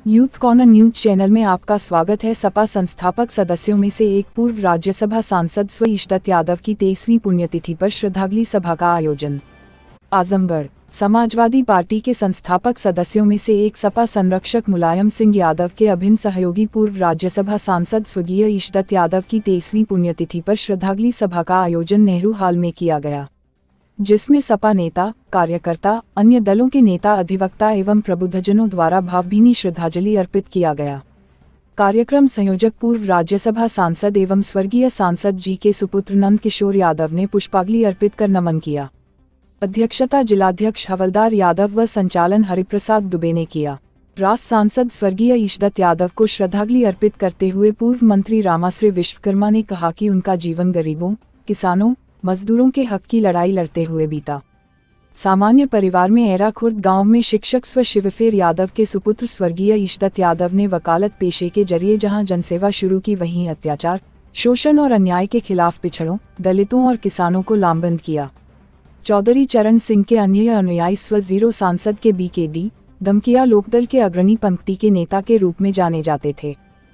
Youth corner news channel में आपका स्वागत है। सपा संस्थापक सदस्यों में से एक पूर्व राज्यसभा सांसद स्व इशदत यादव की 23वीं पुण्यतिथि पर श्रद्धांजलि सभा का आयोजन। आजमगढ़। समाजवादी पार्टी के संस्थापक सदस्यों में से एक सपा संरक्षक मुलायम सिंह यादव के अभिन्न सहयोगी पूर्व राज्यसभा सांसद स्वर्गीय इशदत यादव की 23वीं पुण्यतिथि पर श्रद्धांजलि सभा का आयोजन नेहरू हॉल में किया गया, जिसमें सपा नेता, कार्यकर्ता, अन्य दलों के नेता, अधिवक्ता एवं प्रबुद्धजनों द्वारा भावभीनी श्रद्धांजलि अर्पित किया गया। कार्यक्रम संयोजक पूर्व राज्यसभा सांसद एवं स्वर्गीय सांसद जी के सुपुत्र नंद किशोर यादव ने पुष्पांजलि अर्पित कर नमन किया। अध्यक्षता जिलाध्यक्ष हवलदार यादव व संचालन हरिप्रसाद दुबे ने किया। रास सांसद स्वर्गीय इशदत यादव को श्रद्धांजलि अर्पित करते हुए पूर्व मंत्री रामाश्री विश्वकर्मा ने कहा कि उनका जीवन गरीबों, किसानों, मजदूरों के हक की लड़ाई लड़ते हुए बीता। सामान्य परिवार में एरा खुर्द गांव में शिक्षक स्व शिवफेर यादव के सुपुत्र स्वर्गीय इशदत यादव ने वकालत पेशे के जरिए जहां जनसेवा शुरू की, वहीं अत्याचार, शोषण और अन्याय के खिलाफ पिछड़ों, दलितों और किसानों को लामबंद किया। चौधरी चरण सिंह के अन्य अनुयायी स्व जीरो सांसद के BKD दमकिया लोकदल के अग्रणी पंक्ति के नेता के रूप में जाने जाते थे।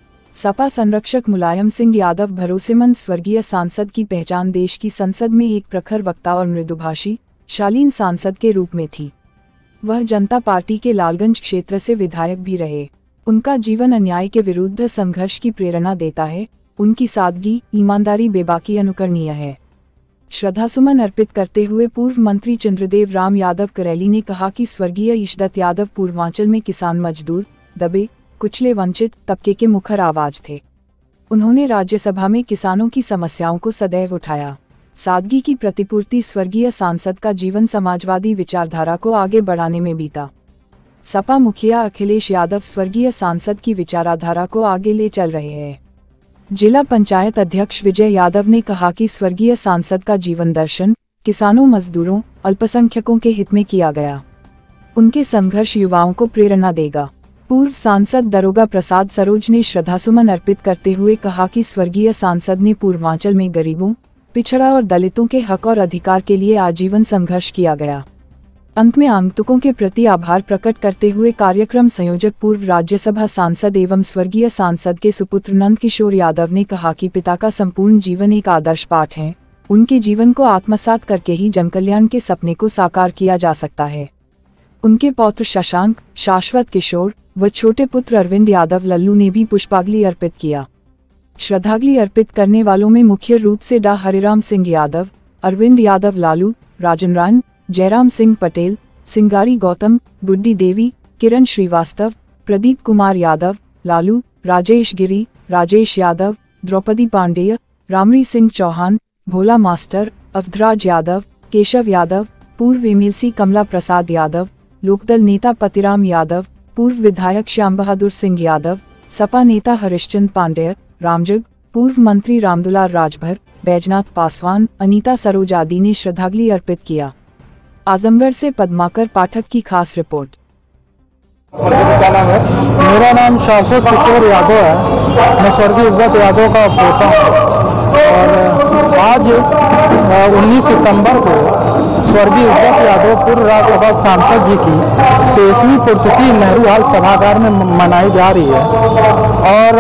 सपा संरक्षक मुलायम सिंह यादव भरोसेमंद स्वर्गीय सांसद की पहचान देश की संसद में एक प्रखर वक्ता और मृदुभाषी, शालीन सांसद के रूप में थी। वह जनता पार्टी के लालगंज क्षेत्र से विधायक भी रहे। उनका जीवन अन्याय के विरुद्ध संघर्ष की प्रेरणा देता है। उनकी सादगी, ईमानदारी बेबाकी अनुकरणीय है। श्रद्धासुमन अर्पित करते हुए पूर्व मंत्री चंद्रदेव राम यादव करैली ने कहा कि स्वर्गीय इशदत यादव पूर्वांचल में किसान, मजदूर, दबे कुचले, वंचित तबके के मुखर आवाज थे। उन्होंने राज्यसभा में किसानों की समस्याओं को सदैव उठाया। सादगी की प्रतिपूर्ति स्वर्गीय सांसद का जीवन समाजवादी विचारधारा को आगे बढ़ाने में बीता। सपा मुखिया अखिलेश यादव स्वर्गीय सांसद की विचारधारा को आगे ले चल रहे हैं। जिला पंचायत अध्यक्ष विजय यादव ने कहा कि स्वर्गीय सांसद का जीवन दर्शन किसानों, मजदूरों, अल्पसंख्यकों के हित में किया गया। उनके संघर्ष युवाओं को प्रेरणा देगा। पूर्व सांसद दरोगा प्रसाद सरोज ने श्रद्धासुमन अर्पित करते हुए कहा कि स्वर्गीय सांसद ने पूर्वांचल में गरीबों, पिछड़ा और दलितों के हक और अधिकार के लिए आजीवन संघर्ष किया गया। अंत में आगंतुकों के प्रति आभार प्रकट करते हुए कार्यक्रम संयोजक पूर्व राज्यसभा सांसद एवं स्वर्गीय सांसद के सुपुत्र नंद किशोर यादव ने कहा कि पिता का संपूर्ण जीवन एक आदर्श पाठ है। उनके जीवन को आत्मसात करके ही जनकल्याण के सपने को साकार किया जा सकता है। उनके पौत्र शशांक, शाश्वत किशोर व छोटे पुत्र अरविंद यादव लल्लू ने भी पुष्पांजलि अर्पित किया। श्रद्धांजलि अर्पित करने वालों में मुख्य रूप से डा हरिराम सिंह यादव, अरविंद यादव लालू, राजन रान, जयराम सिंह पटेल, सिंगारी गौतम, गुड्डी देवी, किरण श्रीवास्तव, प्रदीप कुमार यादव, लालू, राजेश गिरी, राजेश यादव, द्रौपदी पांडेय, रामरी सिंह चौहान, भोला मास्टर, अवधराज यादव, केशव यादव, पूर्व MLC कमला प्रसाद यादव, लोकदल नेता पतिराम यादव, पूर्व विधायक श्याम बहादुर सिंह यादव, सपा नेता हरिश्चंद्र पांडेय, रामजग, पूर्व मंत्री रामदुलार राजभर, बैजनाथ पासवान, अनीता सरोज आदि ने श्रद्धांजलि अर्पित किया। आजमगढ़ से पद्माकर पाठक की खास रिपोर्ट। मेरा नाम शाश्वत किशोर यादव है। मैं स्वर्गीय इशदत यादव का पोता हूँ और आज 19 सितंबर को स्वर्गीय इशदत यादव पूर्व राज्यसभा सांसद जी की 23वीं पुण्यतिथि नेहरू हॉल सभागार में मनाई जा रही है। और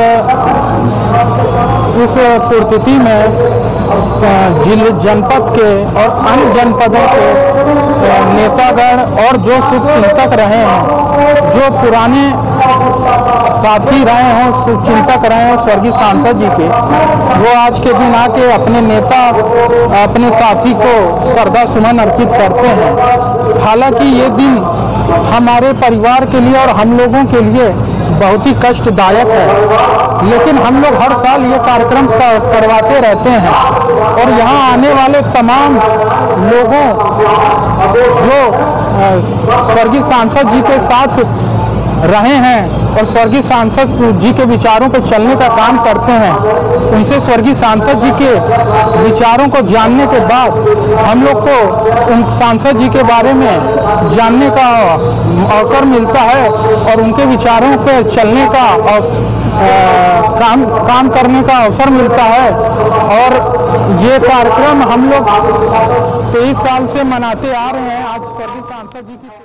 इस पुण्यतिथि में जनपद के और अन्य जनपदों के नेतागण और जो शुभचिंतक रहे हैं, जो पुराने साथी रहे हों, शुभचिंतक रहे हों स्वर्गीय सांसद जी के, वो आज के दिन आके अपने नेता, अपने साथी को श्रद्धा सुमन अर्पित करते हैं। हालांकि ये दिन हमारे परिवार के लिए और हम लोगों के लिए बहुत ही कष्टदायक है, लेकिन हम लोग हर साल ये कार्यक्रम करवाते रहते हैं। और यहाँ आने वाले तमाम लोगों जो स्वर्गीय सांसद जी के साथ रहे हैं और स्वर्गीय सांसद जी के विचारों पर चलने का काम करते हैं, उनसे स्वर्गीय सांसद जी के विचारों को जानने के बाद हम लोग को उन सांसद जी के बारे में जानने का अवसर मिलता है और उनके विचारों पर चलने का काम करने का अवसर मिलता है। और ये कार्यक्रम हम लोग 23 साल से मनाते आ रहे हैं। आज स्वर्गीय सांसद जी की